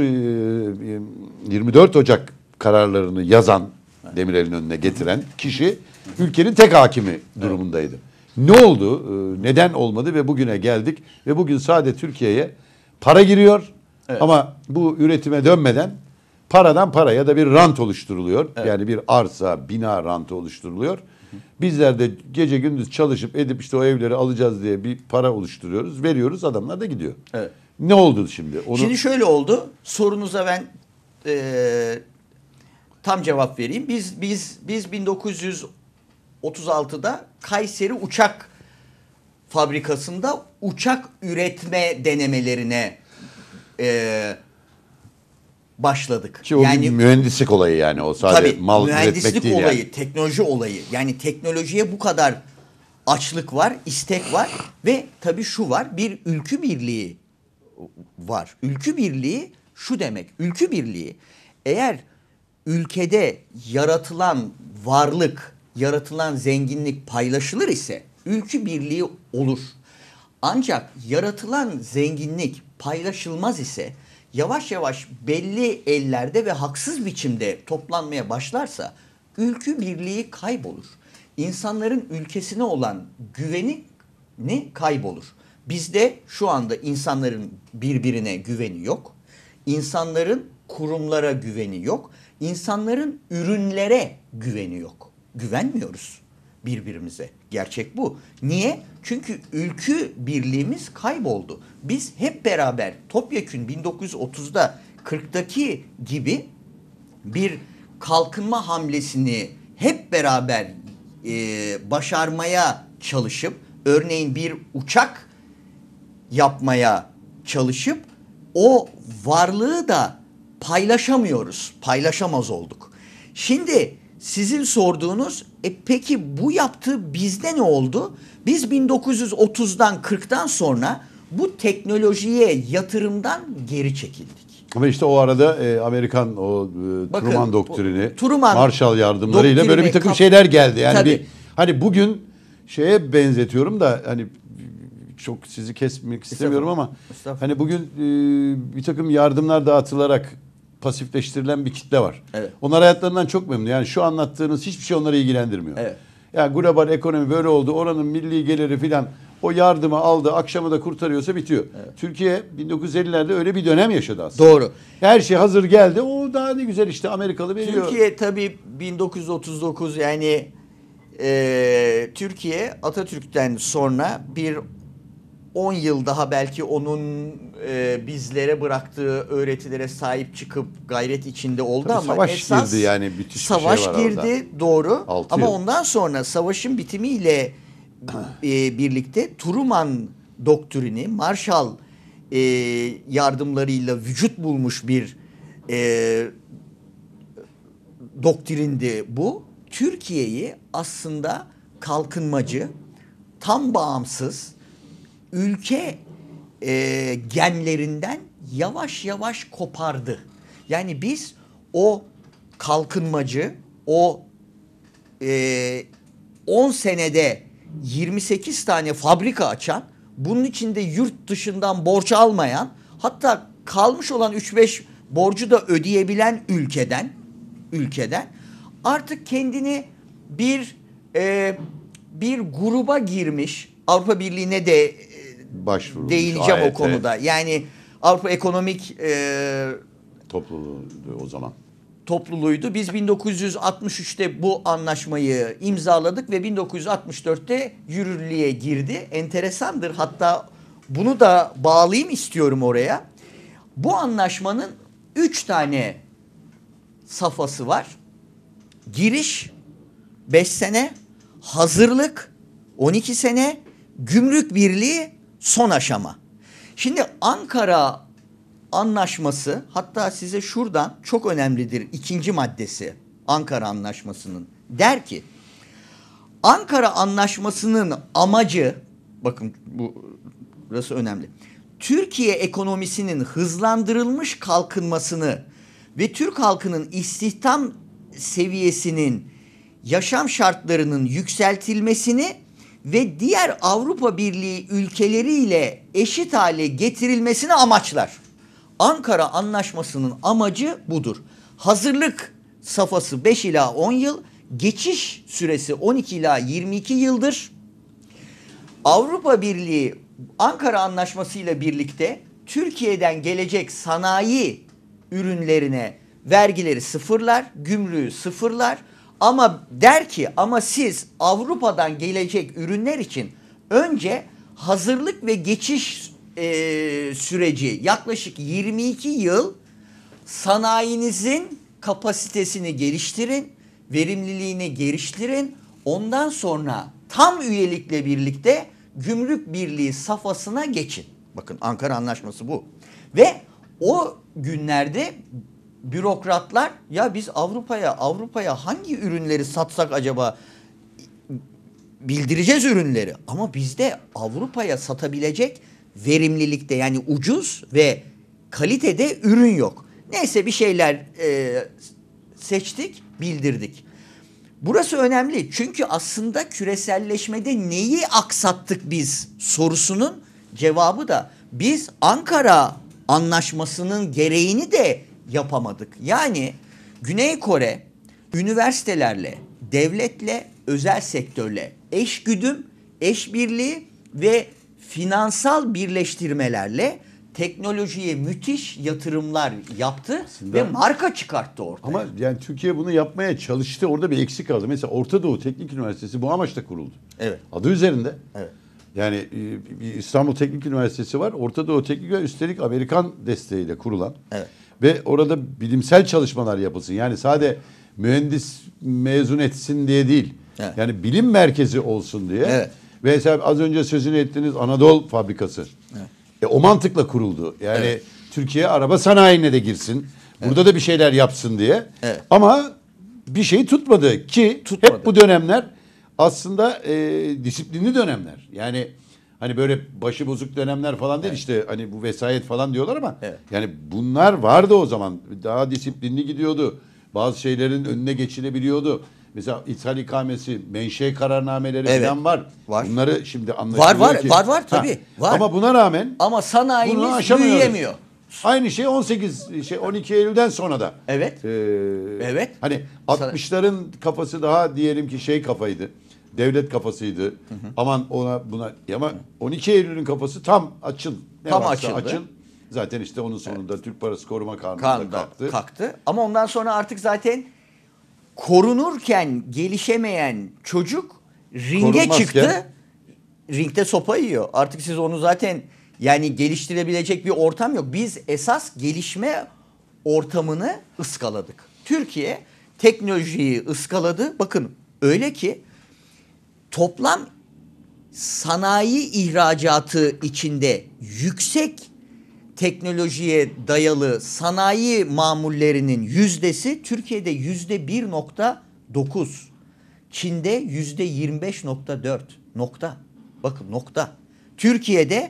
Speaker 2: yirmi dört Ocak kararlarını yazan, Demirel'in önüne getiren kişi ülkenin tek hakimi durumundaydı. Ne oldu? Ee, Neden olmadı ve bugüne geldik ve bugün sadece Türkiye'ye para giriyor
Speaker 3: Evet.
Speaker 2: ama bu üretime dönmeden paradan para ya da bir rant oluşturuluyor.
Speaker 3: Evet.
Speaker 2: Yani bir arsa, bina rantı oluşturuluyor. Bizler de gece gündüz çalışıp edip işte o evleri alacağız diye bir para oluşturuyoruz, veriyoruz, adamlar da gidiyor.
Speaker 3: Evet.
Speaker 2: Ne oldu şimdi? Onu...
Speaker 3: Şimdi şöyle oldu. Sorunuza ben eee, tam cevap vereyim. Biz biz biz bin dokuz yüz otuz altıda Kayseri Uçak Fabrikası'nda uçak üretme denemelerine eee, başladık.
Speaker 2: Ki o bir mühendislik olayı yani o sadece
Speaker 3: tabii,
Speaker 2: mal üretmek
Speaker 3: mühendislik
Speaker 2: değil
Speaker 3: olayı,
Speaker 2: yani.
Speaker 3: teknoloji olayı. Yani teknolojiye bu kadar açlık var, istek var ve tabii şu var, bir ülkü birliği var. Ülkü birliği şu demek. Ülkü birliği eğer ülkede yaratılan varlık, yaratılan zenginlik paylaşılır ise ülkü birliği olur. Ancak yaratılan zenginlik paylaşılmaz ise yavaş yavaş belli ellerde ve haksız biçimde toplanmaya başlarsa ülkü birliği kaybolur. İnsanların ülkesine olan güveni ne kaybolur. Bizde şu anda insanların birbirine güveni yok. İnsanların kurumlara güveni yok. İnsanların ürünlere güveni yok. Güvenmiyoruz birbirimize. Gerçek bu. Niye? Çünkü ülkü birliğimiz kayboldu. Biz hep beraber topyekün bin dokuz yüz otuzda kırktaki gibi bir kalkınma hamlesini hep beraber e, başarmaya çalışıp örneğin bir uçak yapmaya çalışıp o varlığı da paylaşamıyoruz. Paylaşamaz olduk. Şimdi sizin sorduğunuz e peki bu yaptığı bizde ne oldu? Biz bin dokuz yüz otuzdan kırktan sonra bu teknolojiye yatırımdan geri çekildik.
Speaker 2: Ama işte o arada e, Amerikan o e,
Speaker 3: Bakın,
Speaker 2: Truman doktrini,
Speaker 3: Truman
Speaker 2: Marshall yardımlarıyla böyle
Speaker 3: doktrini
Speaker 2: bir takım
Speaker 3: kap-
Speaker 2: şeyler geldi. Yani
Speaker 3: Tabii.
Speaker 2: bir hani bugün şeye benzetiyorum da hani çok sizi kesmek istemiyorum ama
Speaker 3: Estağfurullah.
Speaker 2: hani bugün e, bir takım yardımlar dağıtılarak pasifleştirilen bir kitle var.
Speaker 3: Evet.
Speaker 2: Onlar hayatlarından çok memnun. Yani şu anlattığınız hiçbir şey onları ilgilendirmiyor.
Speaker 3: Evet.
Speaker 2: Yani global ekonomi böyle oldu. Oranın milli geliri filan o yardımı aldı. Akşamı da kurtarıyorsa bitiyor. Türkiye bin dokuz yüz ellilerde öyle bir dönem yaşadı aslında.
Speaker 3: Doğru.
Speaker 2: Her şey hazır geldi. O daha ne güzel işte Amerikalı veriyor.
Speaker 3: Türkiye tabii bin dokuz yüz otuz dokuz yani e, Türkiye Atatürk'ten sonra bir on yıl daha belki onun e, bizlere bıraktığı öğretilere sahip çıkıp gayret içinde oldu
Speaker 2: Tabii
Speaker 3: ama
Speaker 2: savaş
Speaker 3: esas
Speaker 2: girdi yani müthiş bir
Speaker 3: savaş
Speaker 2: şey var
Speaker 3: girdi
Speaker 2: orada.
Speaker 3: doğru
Speaker 2: Altı
Speaker 3: ama
Speaker 2: yıl.
Speaker 3: ondan sonra savaşın bitimiyle e, birlikte Truman doktrini Marshall e, yardımlarıyla vücut bulmuş bir e, doktrindi bu. Türkiye'yi aslında kalkınmacı, tam bağımsız, ülke e, genlerinden yavaş yavaş kopardı. Yani biz o kalkınmacı, o e, on senede yirmi sekiz tane fabrika açan, bunun içinde yurt dışından borç almayan, hatta kalmış olan üç beş borcu da ödeyebilen ülkeden ülkeden artık kendini bir e, bir gruba girmiş, Avrupa Birliği'ne de e,
Speaker 2: Başvurulmuş,
Speaker 3: değineceğim
Speaker 2: A Y T
Speaker 3: o konuda. Yani Avrupa Ekonomik e,
Speaker 2: topluluğu o zaman.
Speaker 3: topluluğuydu. Biz bin dokuz yüz altmış üçte bu anlaşmayı imzaladık ve bin dokuz yüz altmış dörtte yürürlüğe girdi. Enteresandır. Hatta bunu da bağlayayım istiyorum oraya. Bu anlaşmanın üç tane safhası var. Giriş beş sene, hazırlık on iki sene, gümrük birliği son aşama. Şimdi Ankara Anlaşması, hatta size şuradan, çok önemlidir ikinci maddesi Ankara Anlaşması'nın, der ki Ankara Anlaşması'nın amacı, bakın bu burası önemli, Türkiye ekonomisinin hızlandırılmış kalkınmasını ve Türk halkının istihdam seviyesinin, yaşam şartlarının yükseltilmesini ve diğer Avrupa Birliği ülkeleriyle eşit hale getirilmesini amaçlar. Ankara Anlaşması'nın amacı budur. Hazırlık safhası beş ila on yıl, geçiş süresi on iki ila yirmi iki yıldır. Avrupa Birliği Ankara Anlaşması ile birlikte Türkiye'den gelecek sanayi ürünlerine vergileri sıfırlar, gümrüğü sıfırlar. Ama der ki ama siz Avrupa'dan gelecek ürünler için önce hazırlık ve geçiş e, süreci yaklaşık yirmi iki yıl sanayinizin kapasitesini geliştirin, verimliliğini geliştirin. Ondan sonra tam üyelikle birlikte gümrük birliği safhasına geçin. Bakın Ankara Anlaşması bu. Ve o günlerde bürokratlar, ya biz Avrupa'ya Avrupa'ya hangi ürünleri satsak acaba, bildireceğiz ürünleri ama bizde Avrupa'ya satabilecek verimlilikte, yani ucuz ve kalitede ürün yok. Neyse bir şeyler e, seçtik, bildirdik. Burası önemli çünkü aslında küreselleşmede neyi aksattık biz sorusunun cevabı da biz Ankara Anlaşması'nın gereğini de yapamadık. Yani Güney Kore üniversitelerle, devletle, özel sektörle eşgüdüm, eşbirliği ve finansal birleştirmelerle teknolojiye müthiş yatırımlar yaptı aslında, ve marka çıkarttı ortaya.
Speaker 2: Ama yani Türkiye bunu yapmaya çalıştı. Orada bir eksik kaldı. Mesela Orta Doğu Teknik Üniversitesi bu amaçla kuruldu.
Speaker 3: Evet.
Speaker 2: Adı üzerinde.
Speaker 3: Evet.
Speaker 2: Yani e, bir İstanbul Teknik Üniversitesi var. Orta Doğu Teknik Üniversitesi üstelik Amerikan desteğiyle kurulan.
Speaker 3: Evet.
Speaker 2: Ve orada bilimsel çalışmalar yapılsın. Yani sadece mühendis mezun etsin diye değil.
Speaker 3: Evet.
Speaker 2: Yani bilim merkezi olsun diye.
Speaker 3: Evet.
Speaker 2: Ve mesela az önce sözünü ettiğiniz Anadolu fabrikası. Evet. E, o mantıkla kuruldu. Yani evet. Türkiye araba sanayine de girsin. Burada evet. da bir şeyler yapsın diye. Evet. Ama bir şey tutmadı ki tutmadı. Hep bu dönemler aslında e, disiplinli dönemler. Yani hani böyle başı bozuk dönemler falan değil, evet. işte hani bu vesayet falan diyorlar ama evet. yani bunlar vardı o zaman. Daha disiplinli gidiyordu. Bazı şeylerin önüne geçilebiliyordu. Mesela ithal ikamesi, menşe kararnameleri evet. falan var. var. Bunları şimdi anlaşılıyor
Speaker 3: var, var,
Speaker 2: ki.
Speaker 3: Var var tabii. Var.
Speaker 2: Ama buna rağmen
Speaker 3: ama sanayimiz büyüyemiyor.
Speaker 2: Aynı şey on sekiz şey on iki Eylül'den sonra da.
Speaker 3: Evet.
Speaker 2: Ee,
Speaker 3: evet.
Speaker 2: Hani altmışların kafası daha diyelim ki şey kafaydı. Devlet kafasıydı. Hı hı. Aman ona buna ama on iki Eylül'ün kafası tam açıl. Ne
Speaker 3: tam
Speaker 2: varsa
Speaker 3: açıldı. Açıl.
Speaker 2: Zaten işte onun sonunda evet. Türk Parası Koruma Kanunu
Speaker 3: Kanunda
Speaker 2: da kalktı.
Speaker 3: kalktı. Ama ondan sonra artık zaten korunurken gelişemeyen çocuk ringe Korunmazken, çıktı. Ringde sopa yiyor. Artık siz onu zaten yani geliştirebilecek bir ortam yok. Biz esas gelişme ortamını ıskaladık. Türkiye teknolojiyi ıskaladı. Bakın öyle ki toplam sanayi ihracatı içinde yüksek teknolojiye dayalı sanayi mamullerinin yüzdesi Türkiye'de yüzde bir nokta dokuz. Çin'de yüzde yirmi beş nokta dört. Nokta. Bakın nokta. Türkiye'de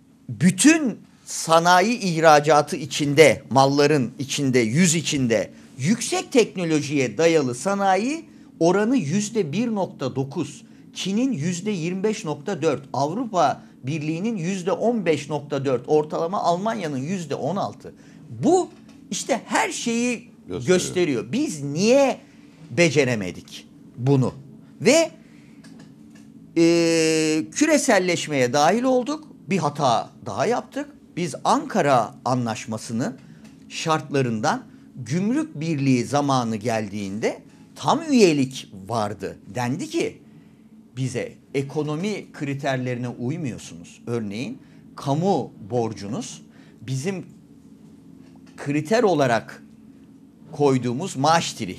Speaker 3: bütün sanayi ihracatı içinde, malların içinde, yüz içinde Yüksek teknolojiye dayalı sanayi oranı yüzde bir nokta dokuz, Çin'in yüzde yirmi beş nokta dört, Avrupa Birliği'nin yüzde on beş nokta dört, ortalama Almanya'nın yüzde on altı. Bu işte her şeyi gösteriyor. gösteriyor. Biz niye beceremedik bunu? Ve e, küreselleşmeye dahil olduk. Bir hata daha yaptık. Biz Ankara Anlaşması'nın şartlarından gümrük birliği zamanı geldiğinde tam üyelik vardı. Dendi ki bize ekonomi kriterlerine uymuyorsunuz. Örneğin kamu borcunuz bizim kriter olarak koyduğumuz maaştiri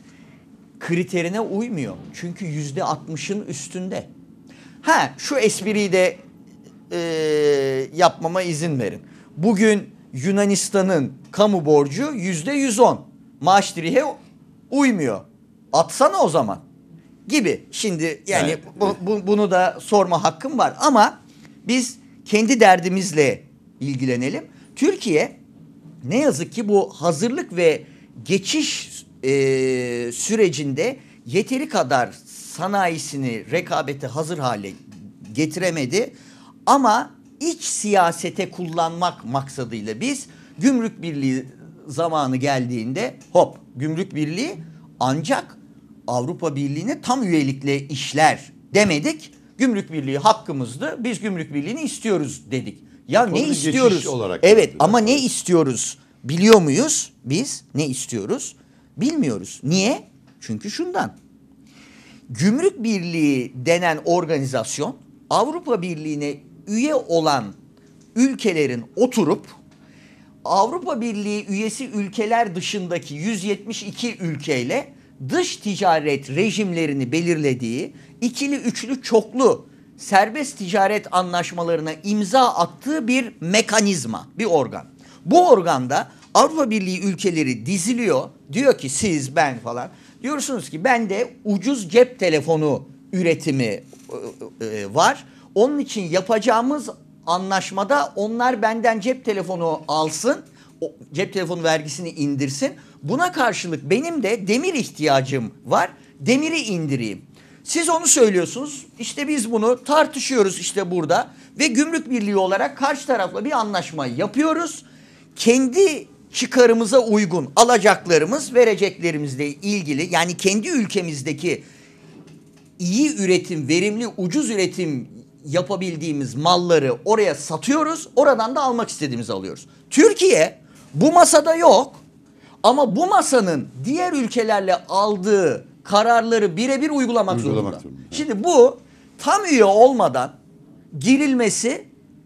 Speaker 3: kriterine uymuyor. Çünkü yüzde altmışın üstünde. Ha şu espriyi de e, yapmama izin verin. Bugün Yunanistan'ın kamu borcu yüzde yüz on. Maaştirihe uymuyor. Atsana o zaman gibi. Şimdi yani
Speaker 2: Evet.
Speaker 3: bu, bu, bunu da sorma hakkım var ama biz kendi derdimizle ilgilenelim. Türkiye ne yazık ki bu hazırlık ve geçiş e, sürecinde yeteri kadar sanayisini rekabete hazır hale getiremedi. Ama iç siyasete kullanmak maksadıyla biz gümrük birliği zamanı geldiğinde hop gümrük birliği ancak Avrupa Birliği'ne tam üyelikle işler demedik. Gümrük birliği hakkımızdı. Biz gümrük birliğini istiyoruz dedik. Ya
Speaker 2: Onu
Speaker 3: ne istiyoruz?
Speaker 2: olarak
Speaker 3: Evet
Speaker 2: gördüler.
Speaker 3: ama ne istiyoruz? Biliyor muyuz? Biz ne istiyoruz? Bilmiyoruz. Niye? Çünkü şundan. Gümrük Birliği denen organizasyon Avrupa Birliği'ne üye olan ülkelerin oturup Avrupa Birliği üyesi ülkeler dışındaki yüz yetmiş iki ülkeyle dış ticaret rejimlerini belirlediği ikili, üçlü, çoklu serbest ticaret anlaşmalarına imza attığı bir mekanizma, bir organ. Bu organda Avrupa Birliği ülkeleri diziliyor. Diyor ki siz, ben falan. Diyorsunuz ki bende ucuz cep telefonu üretimi e, e, var. Onun için yapacağımız anlaşmada onlar benden cep telefonu alsın. O cep telefonu vergisini indirsin. Buna karşılık benim de demir ihtiyacım var. Demiri indireyim. Siz onu söylüyorsunuz. İşte biz bunu tartışıyoruz işte burada. Ve gümrük birliği olarak karşı tarafla bir anlaşma yapıyoruz. Kendi çıkarımıza uygun alacaklarımız, vereceklerimizle ilgili yani kendi ülkemizdeki iyi üretim, verimli, ucuz üretim yapabildiğimiz malları oraya satıyoruz. Oradan da almak istediğimizi alıyoruz. Türkiye bu masada yok. Ama bu masanın diğer ülkelerle aldığı kararları birebir uygulamak,
Speaker 2: Uygulamak
Speaker 3: zorunda.
Speaker 2: zorunda.
Speaker 3: Şimdi bu tam üye olmadan girilmesi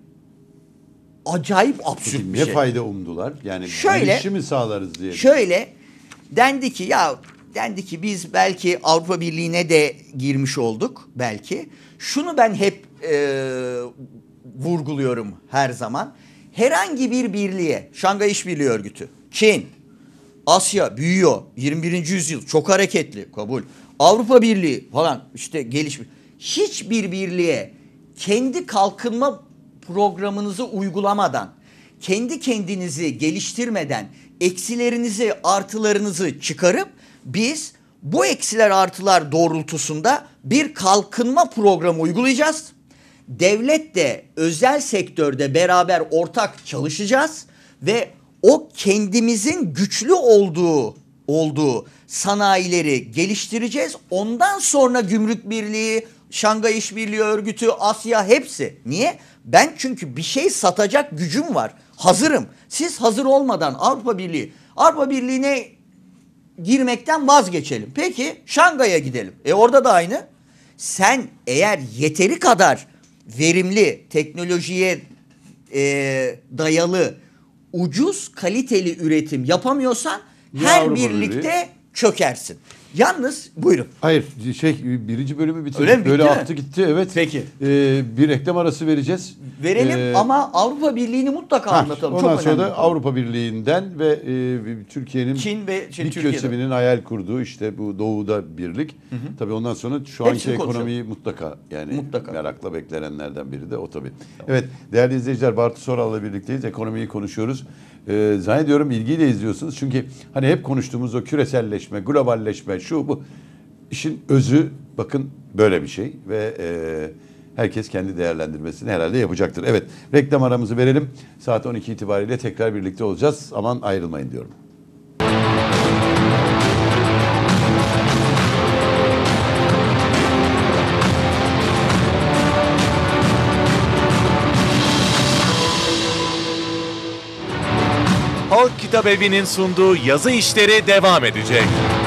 Speaker 3: acayip absürt bir
Speaker 2: Ne
Speaker 3: şey.
Speaker 2: fayda umdular? Yani
Speaker 3: Şöyle-
Speaker 2: girişi mi sağlarız diye.
Speaker 3: Şöyle dendi ki ya dendi ki biz belki Avrupa Birliği'ne de girmiş olduk belki. Şunu ben hep e, vurguluyorum her zaman. Herhangi bir birliğe, Şangay İşbirliği Örgütü, Çin, Asya büyüyor, yirmi birinci yüzyıl çok hareketli, kabul. Avrupa Birliği falan işte gelişmiş. Hiçbir birliğe kendi kalkınma programınızı uygulamadan, kendi kendinizi geliştirmeden eksilerinizi, artılarınızı çıkarıp biz bu eksiler artılar doğrultusunda bir kalkınma programı uygulayacağız. Devlet de özel sektörde beraber ortak çalışacağız ve o kendimizin güçlü olduğu olduğu sanayileri geliştireceğiz. Ondan sonra Gümrük Birliği, Şangay İşbirliği Örgütü, Asya hepsi. Niye? Ben çünkü bir şey satacak gücüm var. Hazırım. Siz hazır olmadan Avrupa Birliği, Avrupa Birliği'ne girmekten vazgeçelim. Peki Şangay'a gidelim. E orada da aynı. Sen eğer yeteri kadar verimli, teknolojiye e, dayalı, ucuz, kaliteli üretim yapamıyorsan
Speaker 2: Ya
Speaker 3: her
Speaker 2: Avrupa
Speaker 3: birlikte
Speaker 2: Birliği.
Speaker 3: çökersin. Yalnız buyurun.
Speaker 2: Hayır şey birinci bölümü bitirdik.
Speaker 3: Öyle mi, bitti
Speaker 2: Böyle
Speaker 3: mi?
Speaker 2: attı gitti evet.
Speaker 3: Peki.
Speaker 2: Ee, bir reklam arası vereceğiz.
Speaker 3: Verelim
Speaker 2: Ee,
Speaker 3: ama Avrupa Birliği'ni mutlaka
Speaker 2: ha,
Speaker 3: anlatalım.
Speaker 2: Ondan
Speaker 3: Çok
Speaker 2: sonra
Speaker 3: önemli.
Speaker 2: da Avrupa Birliği'nden ve e, Türkiye'nin
Speaker 3: Çin ve şey,
Speaker 2: Dik
Speaker 3: Türkiye'de.
Speaker 2: Kösevi'nin hayal kurduğu işte bu doğuda birlik. Hı hı. Tabii ondan sonra şu
Speaker 3: Hepsini
Speaker 2: anki
Speaker 3: konuşalım.
Speaker 2: ekonomiyi mutlaka yani
Speaker 3: Mutlaka.
Speaker 2: merakla beklenenlerden biri de o tabii. Evet değerli izleyiciler Bartu Soral'la birlikteyiz. Ekonomiyi konuşuyoruz. e, zannediyorum ilgiyle izliyorsunuz. Çünkü hani hep konuştuğumuz o küreselleşme, globalleşme, şu bu. İşin özü bakın böyle bir şey ve e, herkes kendi değerlendirmesini herhalde yapacaktır. Evet, reklam aramızı verelim. Saat on iki itibariyle tekrar birlikte olacağız. Aman ayrılmayın diyorum.
Speaker 1: Halk Kitabevi'nin sunduğu yazı işleri devam edecek.